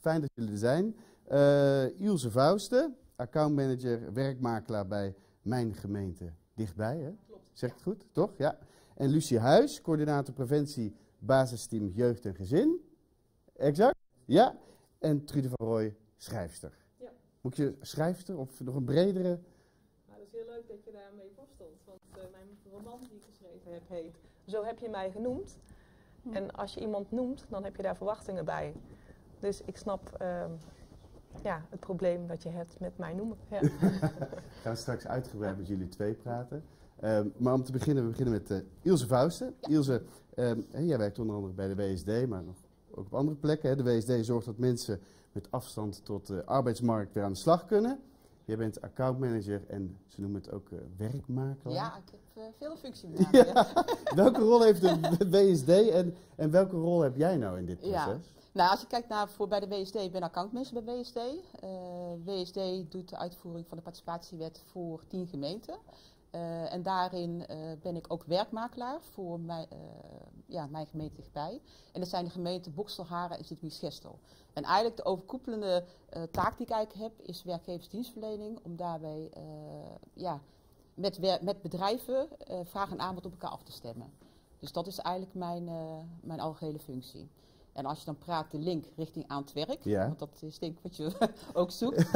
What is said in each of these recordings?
fijn dat jullie er zijn. Ilse Vousten, accountmanager, werkmakelaar bij Mijn Gemeente Dichtbij. Hè? Klopt. Zeg ik het goed, toch? Ja. En Lucie Huis, coördinator preventie, basisteam Jeugd en Gezin. Exact? Ja. En Trude van Rooij, schrijfster. Ja. Moet je schrijfster of nog een bredere? Nou, dat is heel leuk dat je daarmee voorstond. Want mijn roman die ik geschreven heb heet Zo heb je mij genoemd. En als je iemand noemt, dan heb je daar verwachtingen bij. Dus ik snap het probleem dat je hebt met mij noemen. Ja. Gaan we straks uitgebreid met jullie twee praten. Maar om te beginnen, we beginnen met Ilse Vousten. Ja. Ilse, jij werkt onder andere bij de WSD, maar nog ook op andere plekken. Hè. De WSD zorgt dat mensen met afstand tot de arbeidsmarkt weer aan de slag kunnen. Jij bent accountmanager en ze noemen het ook werkmakelaar. Ja, ik heb veel functies. Ja. Welke rol heeft de WSD en welke rol heb jij nou in dit proces? Ja. Nou, als je kijkt naar bij de WSD, ik ben accountmanager bij WSD. WSD doet de uitvoering van de participatiewet voor 10 gemeenten. En daarin ben ik ook werkmakelaar voor mijn gemeente dichtbij. En dat zijn de gemeenten Boxtel, Haren en Sint-Mies-Gestel. En eigenlijk de overkoepelende taak die ik eigenlijk heb, is werkgeversdienstverlening. Om daarbij met bedrijven vraag en aanbod op elkaar af te stemmen. Dus dat is eigenlijk mijn algehele functie. En als je dan praat de link richting aan het werk, want dat is denk ik wat je ook zoekt.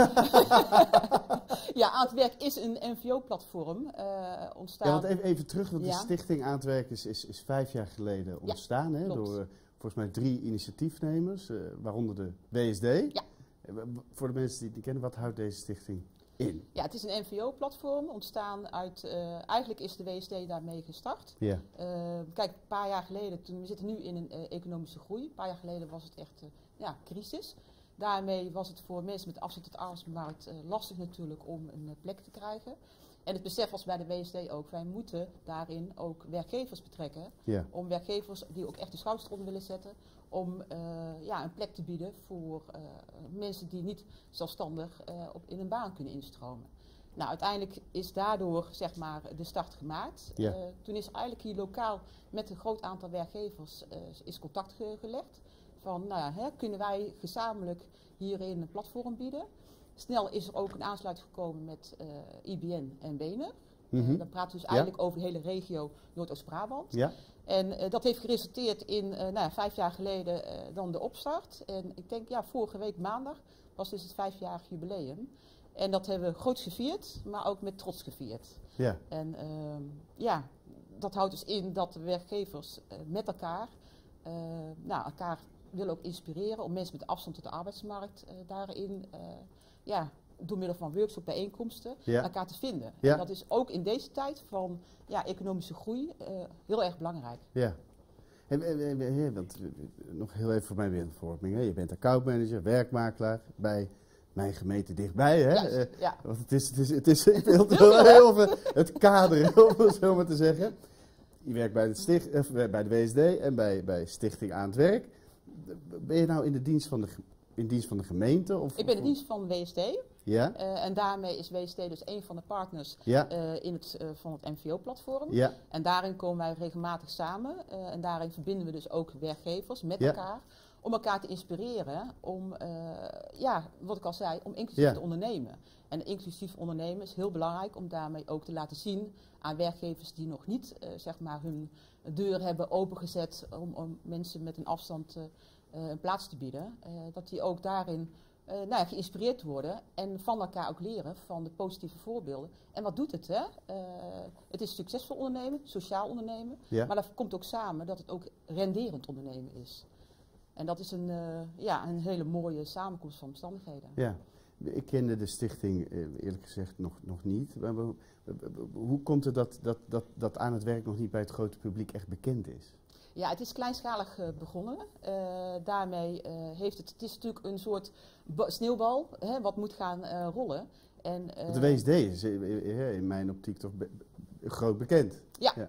Ja, aan het werk is een NVO-platform ontstaan. Ja, want even terug, want de stichting Aan het Werk is 5 jaar geleden ontstaan. Ja, hè, door volgens mij 3 initiatiefnemers, waaronder de WSD. Ja. Voor de mensen die het niet kennen, wat houdt deze stichting in? Ja, het is een NVO-platform ontstaan uit, eigenlijk is de WSD daarmee gestart. Ja. Kijk, een paar jaar geleden, we zitten nu in een economische groei. Een paar jaar geleden was het echt crisis. Daarmee was het voor mensen met afstand tot de arbeidsmarkt lastig natuurlijk om een plek te krijgen. En het besef was bij de WSD ook, wij moeten daarin ook werkgevers betrekken. Ja. Om werkgevers die ook echt de schouders eronder willen zetten, om een plek te bieden voor mensen die niet zelfstandig in een baan kunnen instromen. Nou, uiteindelijk is daardoor zeg maar de start gemaakt. Ja. Toen is eigenlijk hier lokaal met een groot aantal werkgevers is contact gelegd. Van, kunnen wij gezamenlijk hierin een platform bieden? Snel is er ook een aansluiting gekomen met IBN en Wenen. Dan praten we dus eigenlijk over de hele regio Noordoost-Brabant. Ja. En dat heeft geresulteerd in 5 jaar geleden dan de opstart. En ik denk, vorige week maandag was dus het 5-jarig jubileum. En dat hebben we groots gevierd, maar ook met trots gevierd. Ja. En dat houdt dus in dat de werkgevers met elkaar willen ook inspireren om mensen met afstand tot de arbeidsmarkt daarin door middel van workshops, bijeenkomsten, elkaar te vinden. Ja. En dat is ook in deze tijd van economische groei heel erg belangrijk. Ja. Want, nog heel even voor mijn beeldvorming. Je bent accountmanager, werkmakelaar bij Mijn Gemeente Dichtbij. Hè? Ja. Want het is heel het kader, om het zo maar te zeggen. Je werkt bij de WSD en bij Stichting Aan het Werk. Ben je nou in dienst van de gemeente? Ik ben in dienst van WSD. Ja. En daarmee is WSD dus een van de partners van het NVO-platform. Ja. En daarin komen wij regelmatig samen. En daarin verbinden we dus ook werkgevers met elkaar. Om elkaar te inspireren om, wat ik al zei, om inclusief te ondernemen. En inclusief ondernemen is heel belangrijk om daarmee ook te laten zien aan werkgevers die nog niet hun deur hebben opengezet om mensen met een afstand een plaats te bieden. Dat die ook daarin geïnspireerd worden en van elkaar ook leren van de positieve voorbeelden. En wat doet het? Hè? Het is succesvol ondernemen, sociaal ondernemen, maar dat komt ook samen dat het ook renderend ondernemen is. En dat is een hele mooie samenkomst van omstandigheden. Ja, ik kende de stichting eerlijk gezegd nog niet. Maar hoe komt het dat Aan het Werk nog niet bij het grote publiek echt bekend is? Ja, het is kleinschalig begonnen. Daarmee het is natuurlijk een soort sneeuwbal wat moet gaan rollen. En, de WSD is in mijn optiek toch groot bekend. Ja.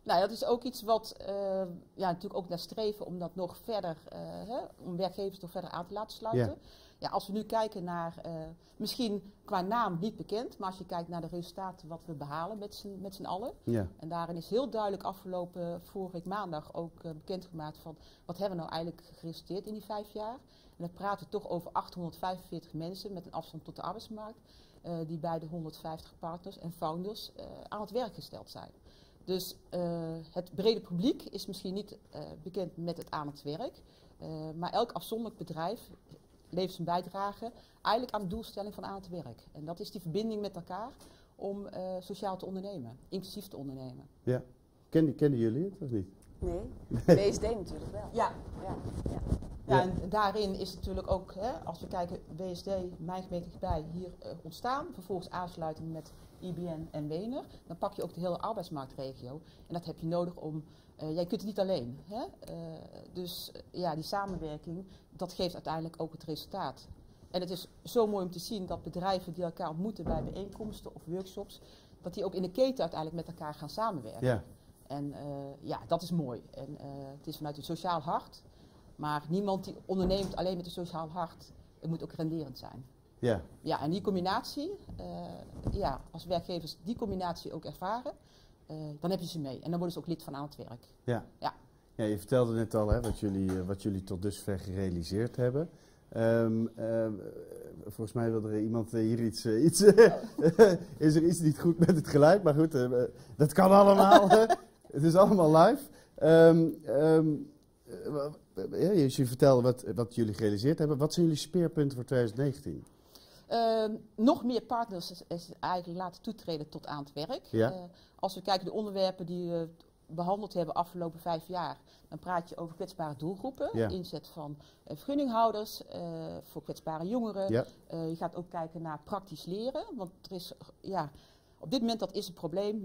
Nou, dat is ook iets wat natuurlijk ook naar streven om dat nog verder, om werkgevers nog verder aan te laten sluiten. Ja. Ja, als we nu kijken naar, misschien qua naam niet bekend, maar als je kijkt naar de resultaten wat we behalen met z'n allen. Ja. En daarin is heel duidelijk afgelopen vorige week maandag ook bekendgemaakt van wat hebben we nou eigenlijk geresulteerd in die 5 jaar. En dan praten we toch over 845 mensen met een afstand tot de arbeidsmarkt, die bij de 150 partners en founders aan het werk gesteld zijn. Dus het brede publiek is misschien niet bekend met het aan het werk, maar elk afzonderlijk bedrijf levert zijn bijdrage eigenlijk aan de doelstelling van aan het werk. En dat is die verbinding met elkaar om sociaal te ondernemen, inclusief te ondernemen. Ja. Kenden jullie het of niet? Nee, WSD natuurlijk wel. Ja. Ja. Ja, en daarin is natuurlijk ook, als we kijken, WSD, Mijn Gemeente Dichtbij, hier ontstaan. Vervolgens aansluiting met IBN en Wener. Dan pak je ook de hele arbeidsmarktregio. En dat heb je nodig om, jij kunt het niet alleen. Dus die samenwerking, dat geeft uiteindelijk ook het resultaat. En het is zo mooi om te zien dat bedrijven die elkaar ontmoeten bij bijeenkomsten of workshops, dat die ook in de keten uiteindelijk met elkaar gaan samenwerken. Ja. En dat is mooi. En het is vanuit het sociaal hart. Maar niemand die onderneemt alleen met een sociaal hart, het moet ook renderend zijn. Ja. Ja, en die combinatie, als werkgevers die combinatie ook ervaren, dan heb je ze mee. En dan worden ze ook lid van aan het werk. Ja. Ja. Ja, je vertelde net al wat jullie tot dusver gerealiseerd hebben. Volgens mij wilde er iemand hier iets is er iets niet goed met het geluid, maar goed, dat kan allemaal. Het is allemaal live. Je vertelde wat jullie gerealiseerd hebben. Wat zijn jullie speerpunten voor 2019? Nog meer partners is eigenlijk laten toetreden tot aan het werk. Ja. Als we kijken de onderwerpen die we behandeld hebben afgelopen 5 jaar, dan praat je over kwetsbare doelgroepen. Ja. Inzet van vergunninghouders, voor kwetsbare jongeren. Ja. Je gaat ook kijken naar praktisch leren, want er is, op dit moment dat is een probleem.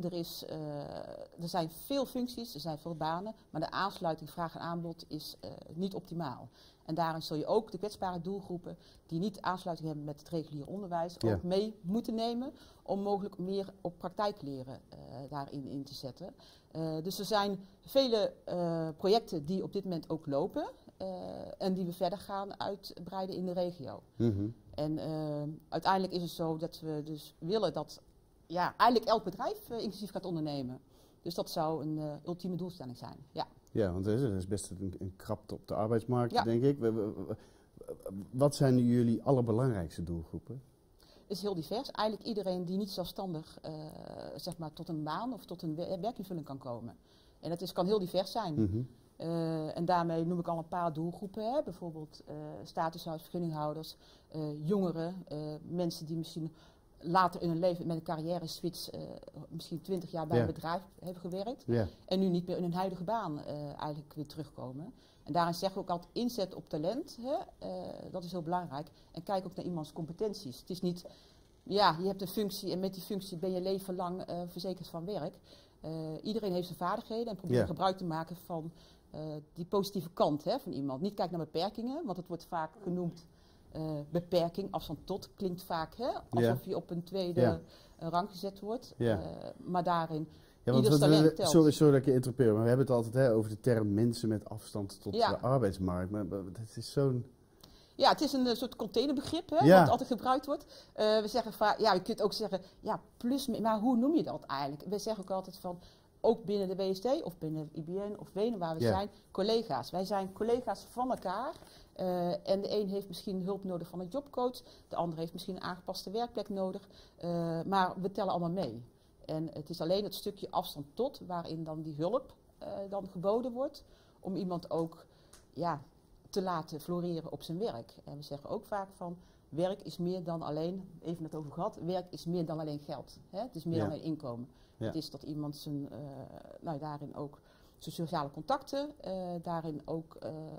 Er zijn veel functies, er zijn veel banen, maar de aansluiting vraag en aanbod is niet optimaal. En daarin zul je ook de kwetsbare doelgroepen die niet aansluiting hebben met het reguliere onderwijs ook mee moeten nemen om mogelijk meer op praktijkleren daarin in te zetten. Dus er zijn vele projecten die op dit moment ook lopen en die we verder gaan uitbreiden in de regio. Mm-hmm. En uiteindelijk is het zo dat we dus willen dat eigenlijk elk bedrijf inclusief gaat ondernemen. Dus dat zou een ultieme doelstelling zijn. Ja. Ja, want er is best een krapte op de arbeidsmarkt, Ja. denk ik. Wat zijn jullie allerbelangrijkste doelgroepen? Het is heel divers. Eigenlijk iedereen die niet zelfstandig tot een baan of tot een werkinvulling kan komen. En dat kan heel divers zijn. Mm-hmm. En daarmee noem ik al een paar doelgroepen. Bijvoorbeeld statushouders, vergunninghouders, jongeren, mensen die misschien later in hun leven met een carrière switch misschien 20 jaar bij een bedrijf hebben gewerkt. Ja. En nu niet meer in hun huidige baan eigenlijk weer terugkomen. En daarin zeggen we ook altijd inzet op talent. Dat is heel belangrijk. En kijk ook naar iemands competenties. Het is niet, je hebt een functie en met die functie ben je leven lang verzekerd van werk. Iedereen heeft zijn vaardigheden en probeer gebruik te maken van die positieve kant van iemand. Niet kijken naar beperkingen, want het wordt vaak genoemd beperking, afstand tot, klinkt vaak alsof je op een tweede rang gezet wordt. Ja. Maar daarin, want talent telt. sorry dat ik je interrupeer, maar we hebben het altijd over de term mensen met afstand tot de arbeidsmarkt. Maar het is zo'n... Ja, het is een soort containerbegrip wat altijd gebruikt wordt. We zeggen vaak, je kunt ook zeggen, plus, maar hoe noem je dat eigenlijk? We zeggen ook altijd van, ook binnen de WSD of binnen IBN of Wenen waar we zijn, collega's. Wij zijn collega's van elkaar. En de een heeft misschien hulp nodig van een jobcoach, de ander heeft misschien een aangepaste werkplek nodig. Maar we tellen allemaal mee. En het is alleen het stukje afstand tot, waarin dan die hulp dan geboden wordt, om iemand ook te laten floreren op zijn werk. En we zeggen ook vaak van, werk is meer dan alleen, even het over gehad, werk is meer dan alleen geld. Het is meer dan alleen inkomen. Ja. Het is dat iemand zijn, daarin ook zijn sociale contacten, daarin ook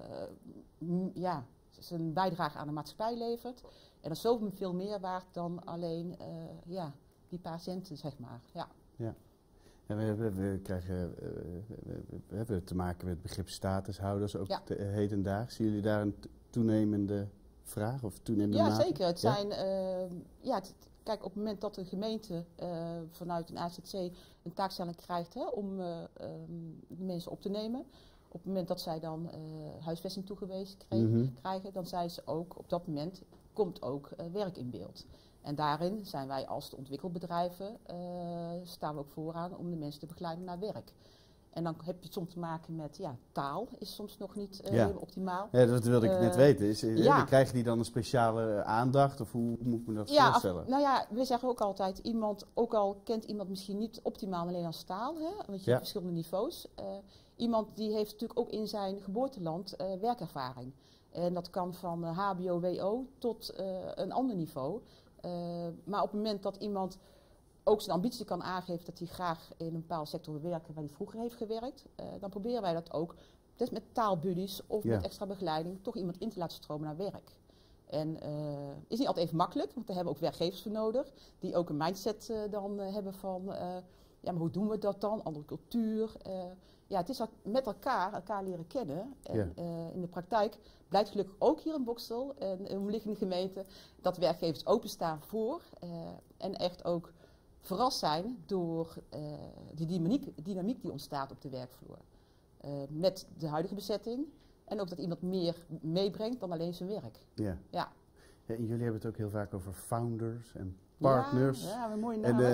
zijn bijdrage aan de maatschappij levert. En dat is zoveel meer waard dan alleen die paar centen, zeg maar. Ja. Ja. En we hebben te maken met het begrip statushouders, ook hedendaags. Zien jullie daar een toenemende vraag of toenemende mate? Zeker. Het zijn, kijk, op het moment dat een gemeente vanuit een AZC een taakstelling krijgt om de mensen op te nemen. Op het moment dat zij dan huisvesting toegewezen krijgen, dan zijn ze ook, op dat moment komt ook werk in beeld. En daarin zijn wij als de ontwikkelbedrijven, staan we ook vooraan om de mensen te begeleiden naar werk. En dan heb je soms te maken met, taal is soms nog niet helemaal optimaal. Ja, dat wilde ik net weten. Krijgen die dan een speciale aandacht of hoe moet ik me dat voorstellen? We zeggen ook altijd, ook al kent iemand misschien niet optimaal alleen als taal, want je hebt verschillende niveaus. Iemand die heeft natuurlijk ook in zijn geboorteland werkervaring. En dat kan van HBO, WO tot een ander niveau. Maar op het moment dat iemand ook zijn ambitie kan aangeven dat hij graag in een bepaalde sector wil werken waar hij vroeger heeft gewerkt, dan proberen wij dat ook, dus met taalbuddies of met extra begeleiding, toch iemand in te laten stromen naar werk. En is niet altijd even makkelijk, want daar hebben we ook werkgevers voor nodig, die ook een mindset dan hebben van, maar hoe doen we dat dan? Andere cultuur. Het is met elkaar leren kennen. En in de praktijk blijkt gelukkig ook hier in Boxtel en in omliggende gemeenten dat werkgevers openstaan voor en echt ook verrast zijn door die dynamiek die ontstaat op de werkvloer. Met de huidige bezetting en ook dat iemand meer meebrengt dan alleen zijn werk. Ja. En jullie hebben het ook heel vaak over founders en partners. Ja, een mooie naam.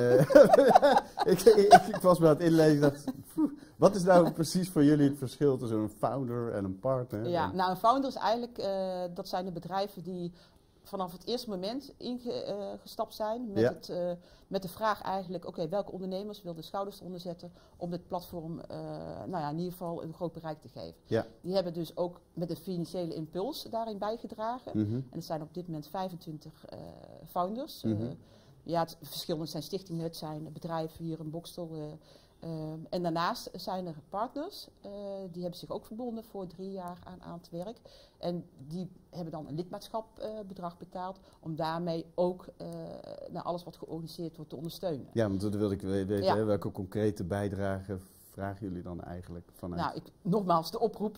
Ik was me aan het inlezen. Wat is nou precies voor jullie het verschil tussen een founder en een partner? Ja, een founder is eigenlijk, dat zijn de bedrijven die vanaf het eerste moment ingestapt zijn met de vraag eigenlijk, oké, welke ondernemers willen de schouders eronder zetten om dit platform in ieder geval een groot bereik te geven. Ja. Die hebben dus ook met een financiële impuls daarin bijgedragen. En er zijn op dit moment 25 founders. Het verschillende zijn stichtingen, het zijn bedrijven hier in Boxtel. En daarnaast zijn er partners, die hebben zich ook verbonden voor 3 jaar aan het werk. En die hebben dan een lidmaatschapbedrag betaald om daarmee ook alles wat georganiseerd wordt te ondersteunen. Ja, want dat wilde ik weten, welke concrete bijdrage vragen jullie dan eigenlijk vanuit? Nogmaals, de oproep.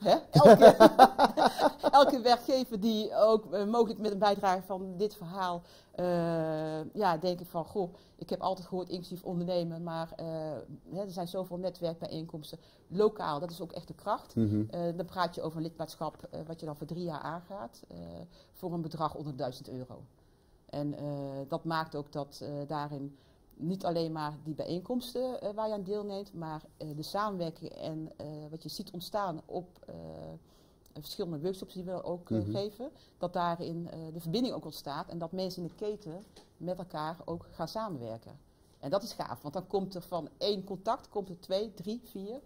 Elke werkgever die ook mogelijk met een bijdrage van dit verhaal denken van, ik heb altijd gehoord inclusief ondernemen, maar er zijn zoveel netwerkbijeenkomsten. Lokaal, dat is ook echt de kracht. Dan praat je over een lidmaatschap wat je dan voor 3 jaar aangaat, voor een bedrag onder €1000. En dat maakt ook dat daarin niet alleen maar die bijeenkomsten waar je aan deelneemt, maar de samenwerking en wat je ziet ontstaan op verschillende workshops die we ook geven, dat daarin de verbinding ook ontstaat en dat mensen in de keten met elkaar ook gaan samenwerken. En dat is gaaf, want dan komt er van 1 contact, komt er 2, 3, 4.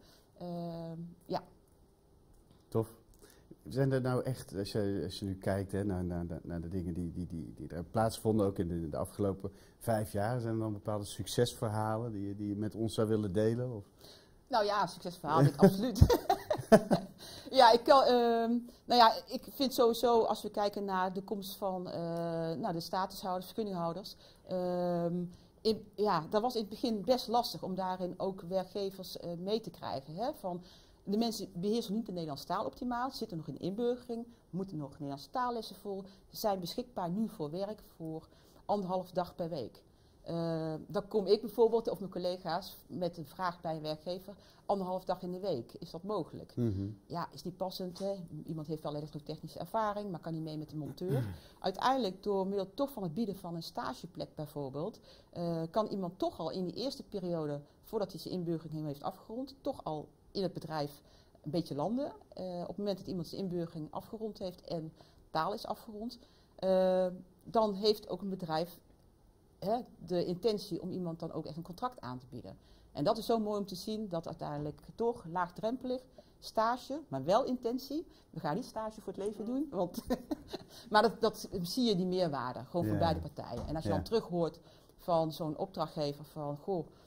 Tof. Zijn er nou echt, als je nu kijkt naar de dingen die er plaatsvonden, ook in de afgelopen 5 jaar, zijn er dan bepaalde succesverhalen die je met ons zou willen delen? Of? Succesverhaal, absoluut. Ik vind sowieso, als we kijken naar de komst van de statushouders, vergunninghouders, dat was in het begin best lastig om daarin ook werkgevers mee te krijgen. Van, de mensen beheersen niet de Nederlandse taal optimaal, zitten nog in inburgering, moeten nog Nederlandse taallessen volgen. Ze zijn beschikbaar nu voor werk voor 1,5 dag per week. Dan kom ik bijvoorbeeld, of mijn collega's, met een vraag bij een werkgever, 1,5 dag in de week. Is dat mogelijk? Is die passend? Iemand heeft wel elektrotechnische ervaring, maar kan niet mee met de monteur. Uiteindelijk, door middel toch van het bieden van een stageplek bijvoorbeeld, kan iemand toch al in die eerste periode, voordat hij zijn inburgering heeft afgerond, toch al in het bedrijf een beetje landen. Op het moment dat iemand zijn inburgering afgerond heeft en taal is afgerond, dan heeft ook een bedrijf de intentie om iemand dan ook echt een contract aan te bieden. En dat is zo mooi om te zien dat uiteindelijk toch laagdrempelig, stage, maar wel intentie. We gaan niet stage voor het leven doen, maar dat zie je die meerwaarde, gewoon voor beide partijen. En als je dan terug hoort van zo'n opdrachtgever van,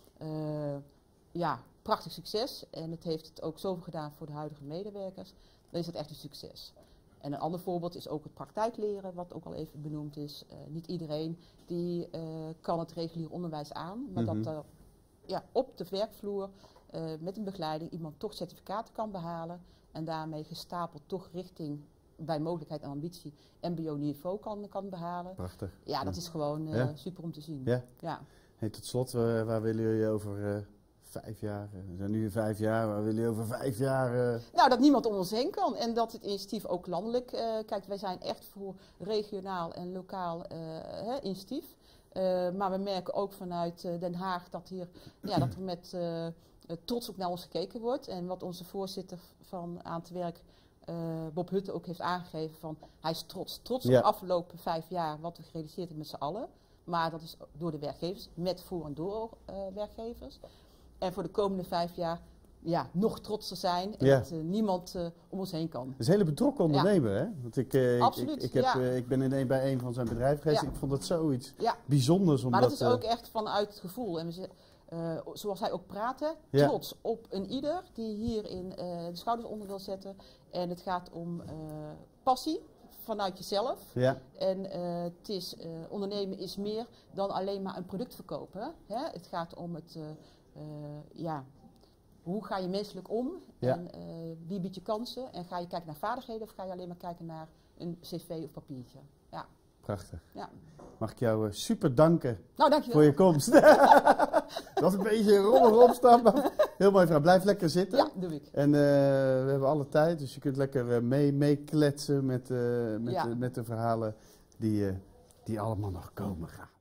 prachtig succes en het heeft het ook zoveel gedaan voor de huidige medewerkers, dan is het echt een succes. En een ander voorbeeld is ook het praktijkleren, wat ook al even benoemd is. Niet iedereen die kan het regulier onderwijs aan, maar dat er op de werkvloer met een begeleiding iemand toch certificaten kan behalen en daarmee gestapeld toch richting bij mogelijkheid en ambitie mbo-niveau kan behalen. Prachtig. Ja, dat is gewoon Ja. super om te zien. Ja. Ja. Hey, tot slot, waar willen jullie over 5 jaar? We zijn nu 5 jaar, waar willen jullie over 5 jaar? Nou, dat niemand om ons heen kan en dat het initiatief ook landelijk... kijk, wij zijn echt voor regionaal en lokaal initiatief. Maar we merken ook vanuit Den Haag dat er met trots ook naar ons gekeken wordt. En wat onze voorzitter van Aan het Werk, Bob Hutte, ook heeft aangegeven van... Hij is trots op de afgelopen 5 jaar wat we gerealiseerd hebben met z'n allen. Maar dat is door de werkgevers, met voor en door werkgevers. En voor de komende 5 jaar nog trotser zijn en dat niemand om ons heen kan. Dat is een hele betrokken ondernemer, hè? Want Absoluut, ik ben bij een van zijn bedrijven geweest. Ik vond dat zoiets bijzonders. Maar dat is ook echt vanuit het gevoel. En zoals hij ook praatte, trots op een ieder die hierin de schouders onder wil zetten. En het gaat om passie vanuit jezelf. Ja. En ondernemen is meer dan alleen maar een product verkopen. Hè? Het gaat om hoe ga je menselijk om? Ja. En wie biedt je kansen? En ga je kijken naar vaardigheden of ga je alleen maar kijken naar een cv of papiertje? Ja. Prachtig. Ja. Mag ik jou super danken dankjewel. voor je komst. Dat was een beetje een rommelig opstappen. Heel mooi vrouw. Blijf lekker zitten. Ja, doe ik. En we hebben alle tijd, dus je kunt lekker meekletsen met de verhalen die allemaal nog komen gaan.